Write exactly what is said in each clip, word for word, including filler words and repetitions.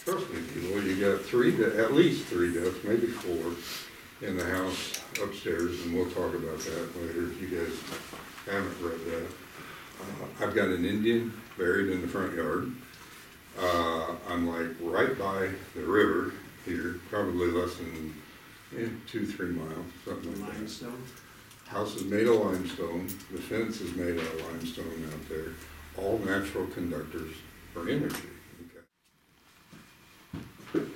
trust me, people, you got three, de- at least three deaths, maybe four, in the house upstairs, and we'll talk about that later if you guys haven't read that. Uh, I've got an Indian buried in the front yard. Uh, I'm like right by the river here, probably less than eh, two, three miles, something like that. Limestone? House is made of limestone, the fence is made out of limestone out there, all natural conductors for energy. Okay.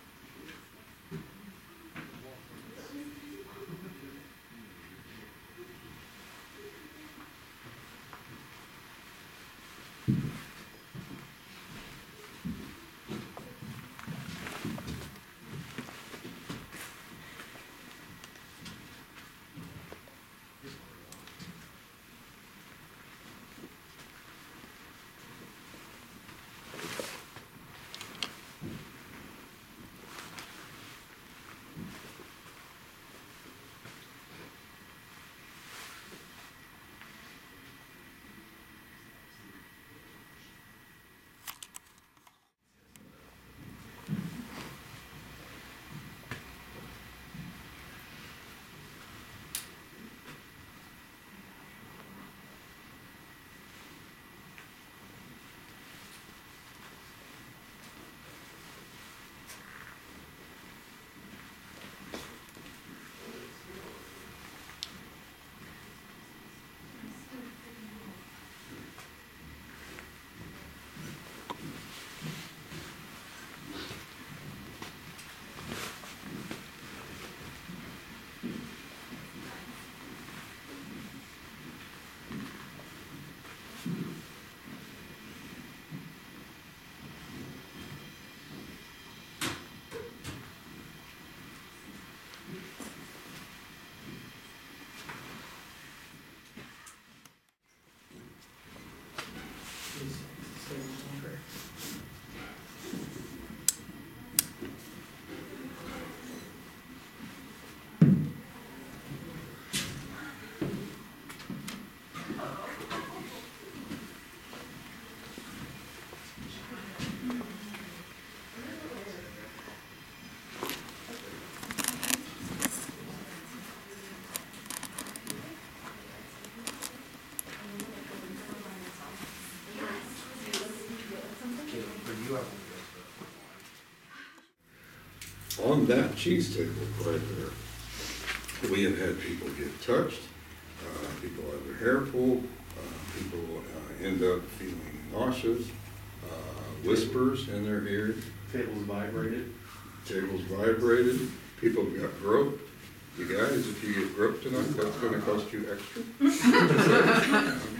On that cheese table right there, we have had people get touched, uh, people have their hair pulled, uh, people uh, end up feeling nauseous, uh, whispers in their ears. Tables vibrated. Tables vibrated, people got groped. You guys, if you get groped tonight, that's gonna cost you extra.